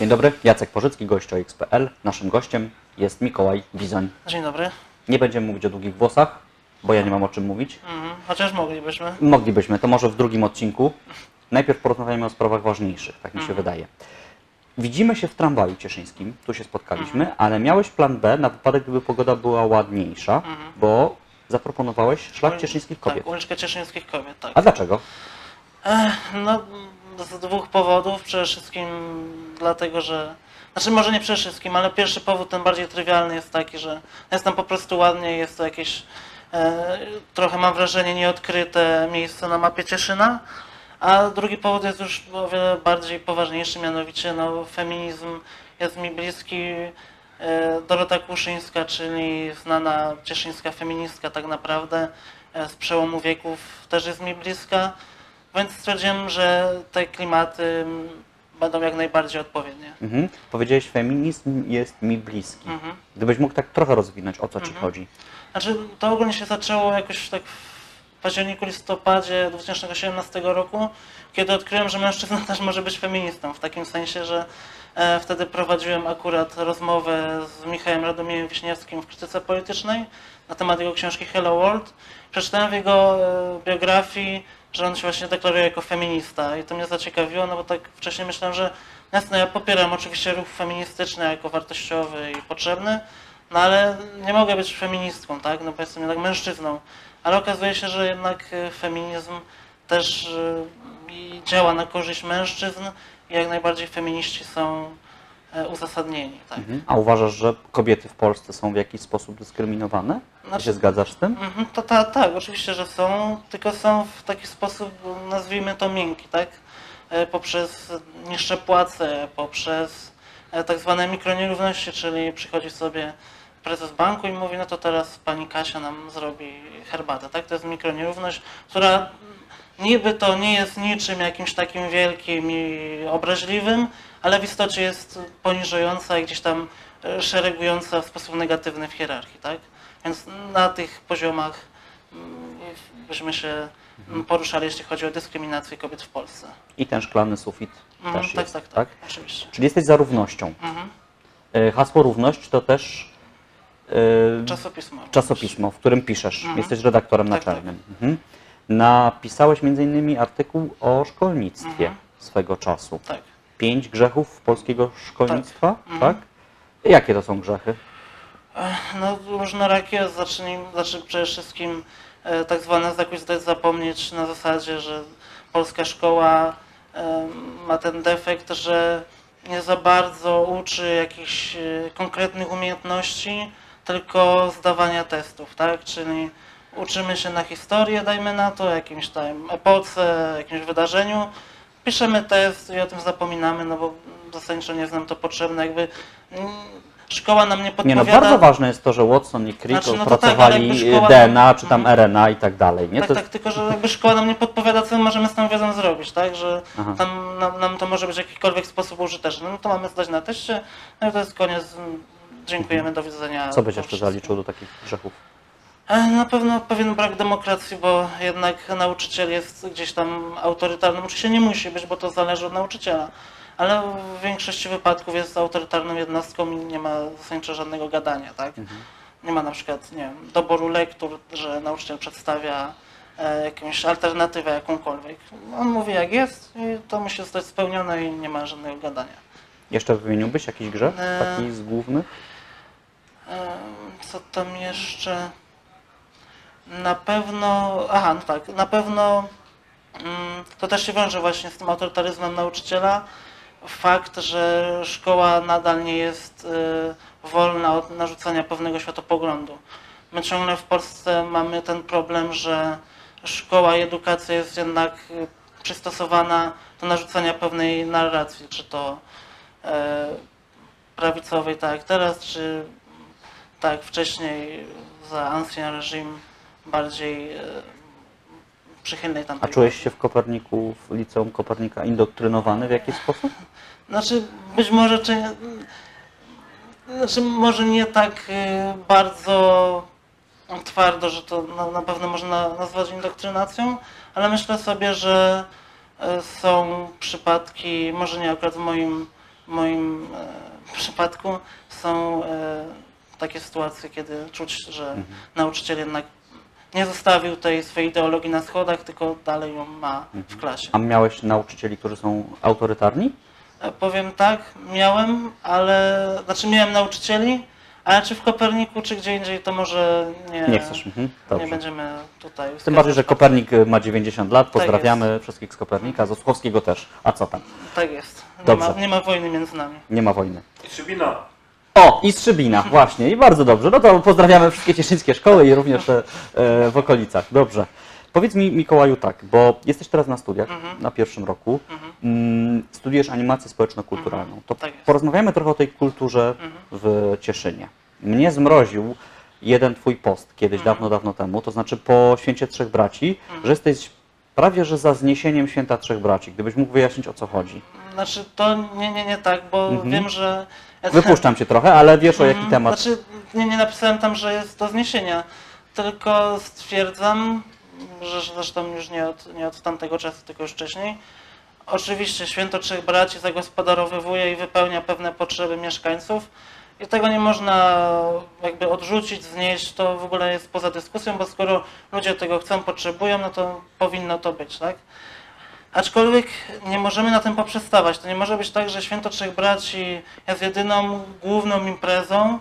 Dzień dobry, Jacek Porzycki, gość OX.pl. Naszym gościem jest Mikołaj Bizoń. Dzień dobry. Nie będziemy mówić o długich włosach, bo ja nie mam o czym mówić. Chociaż moglibyśmy. Moglibyśmy, to może w drugim odcinku. Najpierw porozmawiamy o sprawach ważniejszych, tak mi się wydaje. Widzimy się w tramwaju cieszyńskim, tu się spotkaliśmy, ale miałeś plan B na wypadek, gdyby pogoda była ładniejsza, bo zaproponowałeś szlak cieszyńskich kobiet. Tak, uliczkę cieszyńskich kobiet, tak. A dlaczego? No, z dwóch powodów. Przede wszystkim dlatego, że... Znaczy może nie przede wszystkim, ale pierwszy powód, ten bardziej trywialny, jest taki, że jest tam po prostu ładnie, jest to jakieś trochę, mam wrażenie, nieodkryte miejsce na mapie Cieszyna. A drugi powód jest już o wiele bardziej poważniejszy, mianowicie no, feminizm jest mi bliski. Dorota Kłuszyńska, czyli znana cieszyńska feministka tak naprawdę z przełomu wieków, też jest mi bliska, więc stwierdziłem, że te klimaty będą jak najbardziej odpowiednie. Powiedziałeś, feminizm jest mi bliski. Gdybyś mógł tak trochę rozwinąć, o co Ci chodzi? Znaczy, to ogólnie się zaczęło jakoś tak w październiku, listopadzie 2017 roku, kiedy odkryłem, że mężczyzna też może być feministą, w takim sensie, że wtedy prowadziłem akurat rozmowę z Michałem Radomiem Wiśniewskim w Krytyce Politycznej na temat jego książki Hello World. Przeczytałem w jego biografii, że on się właśnie deklaruje jako feminista i to mnie zaciekawiło, no bo tak wcześniej myślałem, że jasne, ja popieram oczywiście ruch feministyczny jako wartościowy i potrzebny, no ale nie mogę być feministką, tak, no bo jestem jednak mężczyzną. Ale okazuje się, że jednak feminizm też działa na korzyść mężczyzn i jak najbardziej feminiści są uzasadnieni. Tak. A uważasz, że kobiety w Polsce są w jakiś sposób dyskryminowane? Ty się zgadzasz z tym? Tak, oczywiście, że są, tylko są w taki sposób, nazwijmy to miękki, tak? Poprzez niższe płace, poprzez tak zwane mikronierówności, czyli przychodzi sobie prezes banku i mówi, no to teraz pani Kasia nam zrobi herbatę, tak? To jest mikronierówność, która niby to nie jest niczym jakimś takim wielkim i obraźliwym, ale w istocie jest poniżająca i gdzieś tam szeregująca w sposób negatywny w hierarchii, tak? Więc na tych poziomach byśmy się poruszali, jeśli chodzi o dyskryminację kobiet w Polsce. I ten szklany sufit też jest, tak, oczywiście. Czyli jesteś za równością. Hasło równość to też czasopismo, w którym piszesz. Jesteś redaktorem naczelnym. Napisałeś m.in. artykuł o szkolnictwie swego czasu. Tak. 5 grzechów polskiego szkolnictwa, tak? Jakie to są grzechy? No różnorakie, znaczy przede wszystkim tak zwane zakuć zdać zapomnieć na zasadzie, że polska szkoła ma ten defekt, że nie za bardzo uczy jakichś konkretnych umiejętności, tylko zdawania testów, tak? Czyli uczymy się na historię, dajmy na to, jakimś tam epoce, jakimś wydarzeniu, piszemy test i o tym zapominamy, no bo zasadniczo nie jest nam to potrzebne, jakby szkoła nam nie podpowiada... Nie, no bardzo ważne jest to, że Watson i Crick opracowali DNA, czy tam RNA i tak dalej, nie? Tak, tylko że jakby szkoła nam nie podpowiada, co możemy z tą wiedzą zrobić, tak? Że tam nam to może być w jakikolwiek sposób użyteczne. No to mamy zdać na teście, no i to jest koniec. Dziękujemy, do widzenia. Co byś jeszcze zaliczył do takich grzechów? Na pewno pewien brak demokracji, bo jednak nauczyciel jest gdzieś tam autorytarnym. Oczywiście nie musi być, bo to zależy od nauczyciela. Ale w większości wypadków jest autorytarną jednostką i nie ma zasadniczo żadnego gadania, tak? Nie ma na przykład, nie wiem, doboru lektur, że nauczyciel przedstawia jakąś alternatywę jakąkolwiek. On mówi jak jest i to musi zostać spełnione i nie ma żadnego gadania. Jeszcze wymieniłbyś jakiś grzech, taki z głównych? Co tam jeszcze? Na pewno, no tak, na pewno to też się wiąże właśnie z tym autorytaryzmem nauczyciela. Fakt, że szkoła nadal nie jest wolna od narzucania pewnego światopoglądu. My ciągle w Polsce mamy ten problem, że szkoła i edukacja jest jednak przystosowana do narzucania pewnej narracji, czy to prawicowej, tak jak teraz, czy tak jak wcześniej za ancien reżim bardziej przychylnej tamtej. A czułeś się w Koperniku, w Liceum Kopernika indoktrynowany w jakiś sposób? Znaczy, być może, może nie tak bardzo twardo, że to na pewno można nazwać indoktrynacją, ale myślę sobie, że są przypadki, może nie akurat w moim w moim przypadku są takie sytuacje, kiedy czuć, że nauczyciel jednak nie zostawił tej swojej ideologii na schodach, tylko dalej ją ma w klasie. A miałeś nauczycieli, którzy są autorytarni? Powiem tak, miałem, ale znaczy miałem nauczycieli, ale czy w Koperniku, czy gdzie indziej, to może Nie chcesz. nie będziemy tutaj. Tym bardziej, że Kopernik ma 90 lat. Pozdrawiamy jest. wszystkich z Kopernika, z Oskowskiego też. A co tam? Tak jest. Dobrze. Nie ma wojny między nami. Nie ma wojny. I Szybina. O, i Strzybina, właśnie. I bardzo dobrze. No to pozdrawiamy wszystkie cieszyńskie szkoły i również te w okolicach. Dobrze. Powiedz mi, Mikołaju, tak, bo jesteś teraz na studiach, na pierwszym roku. Studiujesz animację społeczno-kulturalną. To Tak jest. porozmawiamy trochę o tej kulturze w Cieszynie. Mnie zmroził jeden twój post kiedyś, dawno, dawno temu, to znaczy po Święcie Trzech Braci, że jesteś prawie że za zniesieniem Święta Trzech Braci. Gdybyś mógł wyjaśnić, o co chodzi. Znaczy to nie tak, bo wiem, że... Wypuszczam cię trochę, ale wiesz, o jaki temat. Znaczy nie napisałem tam, że jest do zniesienia, tylko stwierdzam, że zresztą już nie od tamtego czasu, tylko już wcześniej. Oczywiście Święto Trzech Braci zagospodarowywuje i wypełnia pewne potrzeby mieszkańców i tego nie można jakby odrzucić, znieść, to w ogóle jest poza dyskusją, bo skoro ludzie tego chcą, potrzebują, no to powinno to być, tak? Aczkolwiek nie możemy na tym poprzestawać. To nie może być tak, że Święto Trzech Braci jest jedyną główną imprezą,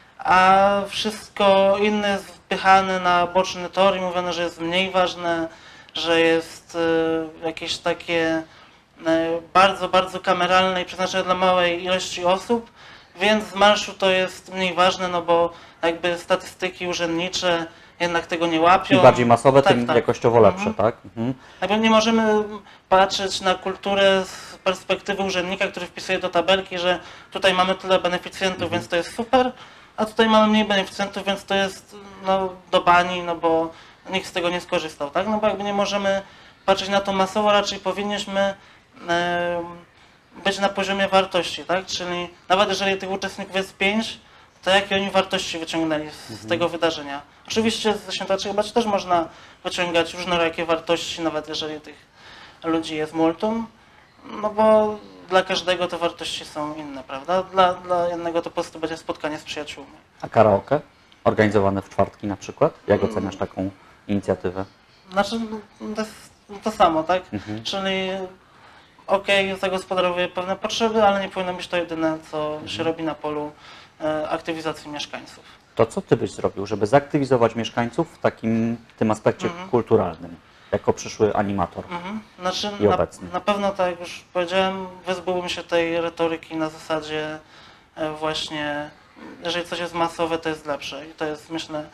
a wszystko inne jest wpychane na boczny tor i mówione, że jest mniej ważne, że jest jakieś takie bardzo, bardzo kameralne i przeznaczone dla małej ilości osób, więc z marszu to jest mniej ważne, no bo jakby statystyki urzędnicze jednak tego nie łapią. Im bardziej masowe, Tak, tym tak. jakościowo lepsze, tak? Jakby nie możemy patrzeć na kulturę z perspektywy urzędnika, który wpisuje do tabelki, że tutaj mamy tyle beneficjentów, więc to jest super, a tutaj mamy mniej beneficjentów, więc to jest no, do bani, no bo nikt z tego nie skorzystał, tak? No bo jakby nie możemy patrzeć na to masowo, raczej powinniśmy być na poziomie wartości, tak? Czyli nawet jeżeli tych uczestników jest 5, to jakie oni wartości wyciągnęli z tego wydarzenia. Oczywiście ze Święta Trzech Braci też można wyciągać różnorakie wartości, nawet jeżeli tych ludzi jest multum, no bo dla każdego te wartości są inne, prawda? Dla jednego to po prostu będzie spotkanie z przyjaciółmi. A karaoke? Organizowane w czwartki na przykład? Jak oceniasz taką inicjatywę? Znaczy, to jest to samo, tak? Czyli okej, zagospodarowuje pewne potrzeby, ale nie powinno być to jedyne, co się robi na polu aktywizacji mieszkańców. To co ty byś zrobił, żeby zaktywizować mieszkańców w tym aspekcie kulturalnym, jako przyszły animator Znaczy, i obecny? na pewno, tak jak już powiedziałem, wyzbyłbym się tej retoryki na zasadzie właśnie, jeżeli coś jest masowe, to jest lepsze. I to jest, myślę,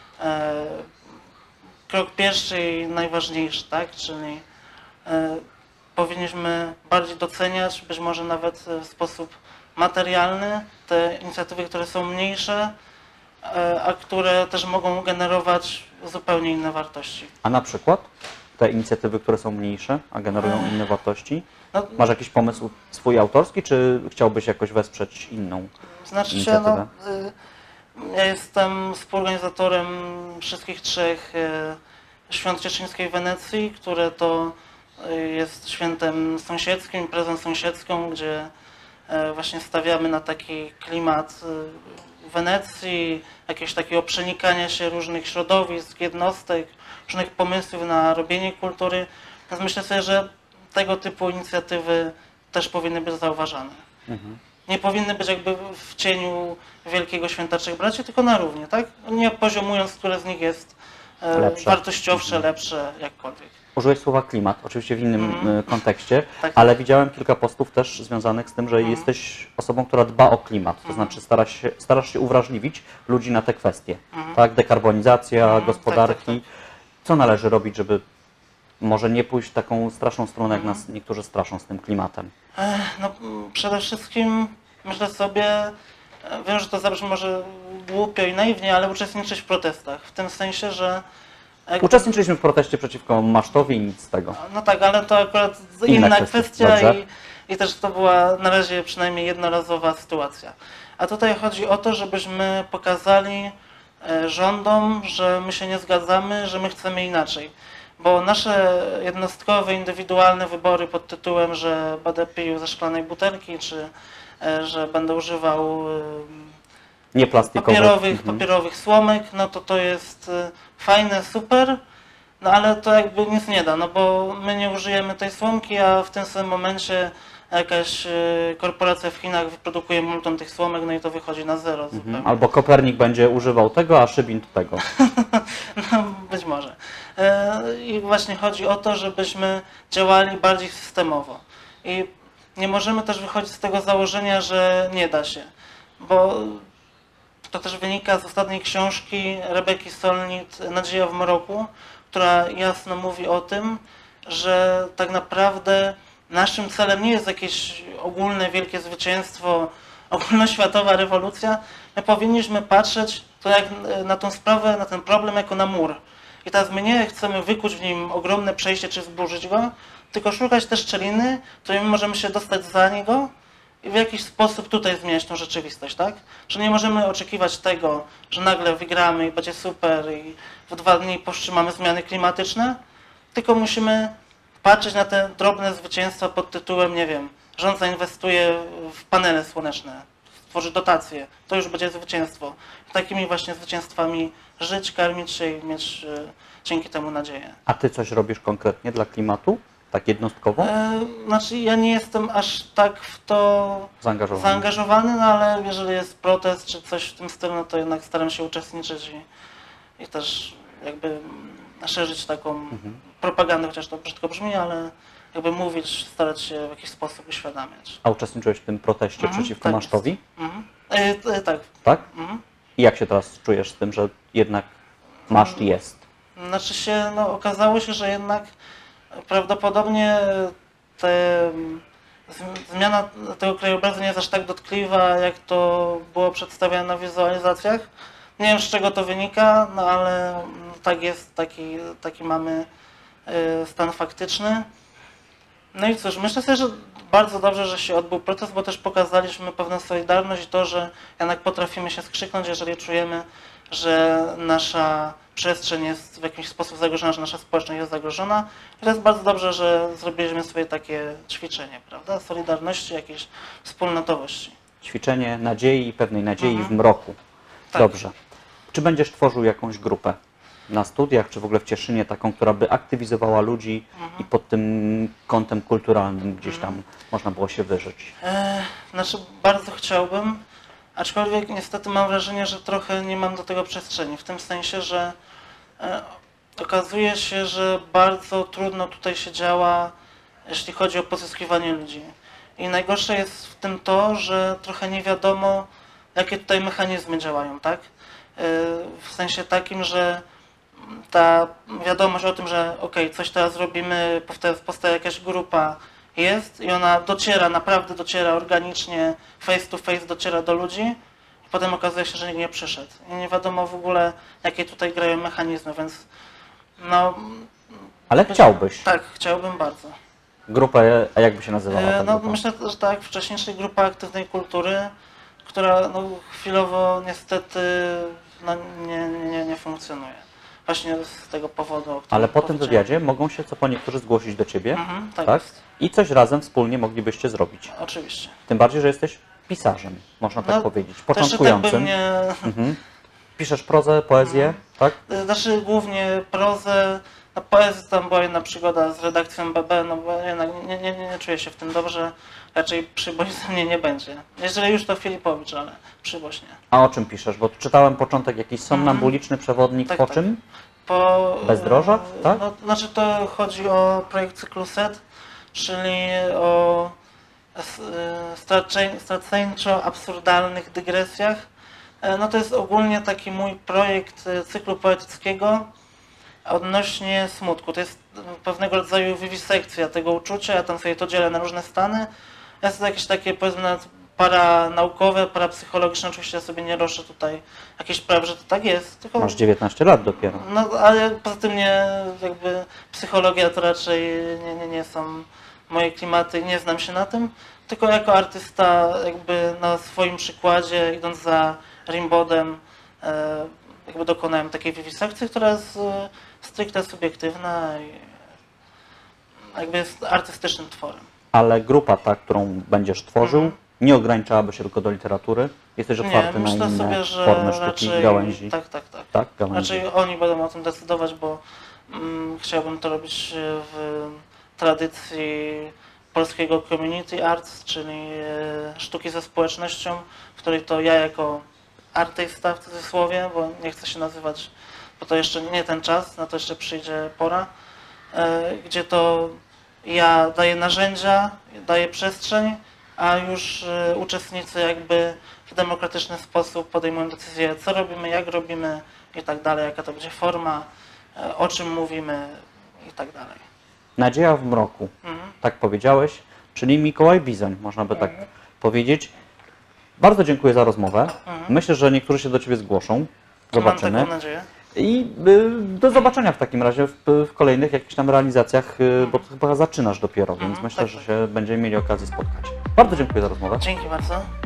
krok pierwszy i najważniejszy, tak? Czyli powinniśmy bardziej doceniać, być może nawet w sposób materialny, te inicjatywy, które są mniejsze, a które też mogą generować zupełnie inne wartości. A na przykład te inicjatywy, które są mniejsze, a generują inne wartości? No, Masz jakiś pomysł swój autorski, czy chciałbyś jakoś wesprzeć inną znaczy się, inicjatywę? ja jestem współorganizatorem wszystkich 3 świąt cieszyńskiej Wenecji, które to jest świętem sąsiedzkim, imprezą sąsiedzką, gdzie właśnie stawiamy na taki klimat Wenecji, jakiegoś takiego przenikania się różnych środowisk, jednostek, różnych pomysłów na robienie kultury. Więc myślę sobie, że tego typu inicjatywy też powinny być zauważane. Nie powinny być jakby w cieniu Wielkiego Święta Trzech Braci, tylko na równi, tak? Nie poziomując, które z nich jest wartościowsze, lepsze, jakkolwiek. Użyłeś słowa klimat, oczywiście w innym kontekście, Tak. ale widziałem kilka postów też związanych z tym, że jesteś osobą, która dba o klimat, to znaczy starasz się uwrażliwić ludzi na te kwestie, tak? Dekarbonizacja, gospodarki. tak. Co należy robić, żeby może nie pójść w taką straszną stronę, jak nas niektórzy straszą z tym klimatem? No, przede wszystkim myślę sobie, wiem, że to zabrzmi może głupio i naiwnie, ale uczestniczyć w protestach. W tym sensie, że... Uczestniczyliśmy w proteście przeciwko masztowi i nic z tego. No tak, ale to akurat Inna inna kwestia, kwestia dobrze. i też to była na razie przynajmniej jednorazowa sytuacja. A tutaj chodzi o to, żebyśmy pokazali rządom, że my się nie zgadzamy, że my chcemy inaczej. Bo nasze jednostkowe, indywidualne wybory pod tytułem, że będę pił ze szklanej butelki, czy że będę używał Nie plastikowe. papierowych słomek, no to jest fajne, super, no ale to jakby nic nie da, no bo my nie użyjemy tej słomki, a w tym samym momencie jakaś korporacja w Chinach wyprodukuje multon tych słomek, no i to wychodzi na zero zupełnie. Albo Kopernik będzie używał tego, a Szybin tego. No, być może. I właśnie chodzi o to, żebyśmy działali bardziej systemowo. I nie możemy też wychodzić z tego założenia, że nie da się, bo to też wynika z ostatniej książki Rebeki Solnit Nadzieja w mroku, która jasno mówi o tym, że tak naprawdę naszym celem nie jest jakieś ogólne wielkie zwycięstwo, ogólnoświatowa rewolucja. My powinniśmy patrzeć to jak na tą sprawę, na ten problem jako na mur. I teraz my nie chcemy wykuć w nim ogromne przejście czy zburzyć go, tylko szukać te szczeliny, którymi możemy się dostać za niego i w jakiś sposób tutaj zmieniać tą rzeczywistość, tak? Że nie możemy oczekiwać tego, że nagle wygramy i będzie super i w 2 dni powstrzymamy zmiany klimatyczne, tylko musimy patrzeć na te drobne zwycięstwa pod tytułem, nie wiem, rząd zainwestuje w panele słoneczne, stworzy dotacje, to już będzie zwycięstwo. Takimi właśnie zwycięstwami żyć, karmić się i mieć dzięki temu nadzieję. A ty coś robisz konkretnie dla klimatu? Tak jednostkowo? Znaczy ja nie jestem aż tak w to zaangażowany, no ale jeżeli jest protest czy coś w tym stylu, no to jednak staram się uczestniczyć i też jakby szerzyć taką propagandę, chociaż to brzydko brzmi, ale jakby mówić, starać się w jakiś sposób uświadamiać. A uczestniczyłeś w tym proteście przeciwko tak masztowi? Tak. Tak? I jak się teraz czujesz z tym, że jednak maszt jest? Znaczy się, no okazało się, że jednak prawdopodobnie zmiana tego krajobrazu nie jest aż tak dotkliwa, jak to było przedstawiane na wizualizacjach. Nie wiem, z czego to wynika, no ale tak jest, taki mamy stan faktyczny. No i cóż, myślę sobie, że bardzo dobrze, że się odbył protest, bo też pokazaliśmy pewną solidarność i to, że jednak potrafimy się skrzyknąć, jeżeli czujemy, że nasza przestrzeń jest w jakiś sposób zagrożona, że nasza społeczność jest zagrożona. I to jest bardzo dobrze, że zrobiliśmy sobie takie ćwiczenie, prawda? Solidarności, jakiejś wspólnotowości. Ćwiczenie nadziei i pewnej nadziei w mroku. Tak. Dobrze. Czy będziesz tworzył jakąś grupę na studiach, czy w ogóle w Cieszynie taką, która by aktywizowała ludzi i pod tym kątem kulturalnym gdzieś tam można było się wyżyć? Znaczy bardzo chciałbym, aczkolwiek niestety mam wrażenie, że trochę nie mam do tego przestrzeni, w tym sensie, że okazuje się, że bardzo trudno tutaj się działa, jeśli chodzi o pozyskiwanie ludzi. I najgorsze jest w tym to, że trochę nie wiadomo, jakie tutaj mechanizmy działają, tak? W sensie takim, że ta wiadomość o tym, że okej, coś teraz robimy, powstaje jakaś grupa, jest i ona dociera, naprawdę dociera organicznie, face to face dociera do ludzi i potem okazuje się, że nikt nie przyszedł. I nie wiadomo w ogóle, jakie tutaj grają mechanizmy, więc no... Ale chciałbyś? Tak, chciałbym bardzo. Grupę, a jakby się nazywała ta No grupa? myślę, że tak, wcześniejszej grupa aktywnej kultury, która no, chwilowo niestety no, nie funkcjonuje. Właśnie z tego powodu, o którym Ale po tym powiedziałem. wywiadzie mogą się co po niektórzy zgłosić do Ciebie, tak? tak? I coś razem wspólnie moglibyście zrobić. Oczywiście. Tym bardziej, że jesteś pisarzem, można tak powiedzieć, Też, tak początkującym. by mnie... Piszesz prozę, poezję, tak? Znaczy głównie prozę, na poezji tam była jedna przygoda z redakcją BB, no bo jednak nie czuję się w tym dobrze, raczej Przyboś ze mnie nie będzie. Jeżeli już to Filipowicz, ale Przyboś nie. A o czym piszesz? Bo czytałem początek, jakiś somnambuliczny przewodnik Tak, po tak. czym? Po Bezdrożach, tak? No, znaczy to chodzi o projekt cyklu SET, czyli o straceńczo-absurdalnych dygresjach. No to jest ogólnie taki mój projekt cyklu poetyckiego odnośnie smutku. To jest pewnego rodzaju wiwisekcja tego uczucia, ja tam sobie to dzielę na różne stany. Jest to jakieś takie, powiedzmy, nawet paranaukowe, parapsychologiczne, oczywiście ja sobie nie roszę tutaj jakichś praw, że to tak jest. Tylko, Masz 19 lat dopiero. no ale poza tym nie, jakby psychologia to raczej nie są moje klimaty, nie znam się na tym, tylko jako artysta jakby na swoim przykładzie, idąc za Rimbodem, jakby dokonałem takiej wiwisekcji, która jest stricte subiektywna i jakby jest artystycznym tworem. Ale grupa ta, którą będziesz tworzył, nie ograniczałaby się tylko do literatury? Jesteś Nie, otwarty na myślę inne sobie, że formy sztuki, raczej gałęzi? tak. Tak, gałęzi. Raczej oni będą o tym decydować, bo chciałbym to robić w tradycji polskiego community arts, czyli sztuki ze społecznością, w której to ja jako artysta w cudzysłowie, bo nie chcę się nazywać, bo to jeszcze nie ten czas, na to jeszcze przyjdzie pora, gdzie to ja daję narzędzia, daję przestrzeń, a już uczestnicy jakby w demokratyczny sposób podejmują decyzję, co robimy, jak robimy i tak dalej, jaka to będzie forma, o czym mówimy i tak dalej. Nadzieja w mroku, tak powiedziałeś, czyli Mikołaj Bizoń, można by tak powiedzieć. Bardzo dziękuję za rozmowę. Myślę, że niektórzy się do Ciebie zgłoszą. Zobaczymy. Mam taką nadzieję. I do zobaczenia w takim razie w kolejnych jakichś tam realizacjach, bo to chyba zaczynasz dopiero, więc myślę, tak, że tak. się będziemy mieli okazję spotkać. Bardzo dziękuję za rozmowę. Dzięki bardzo.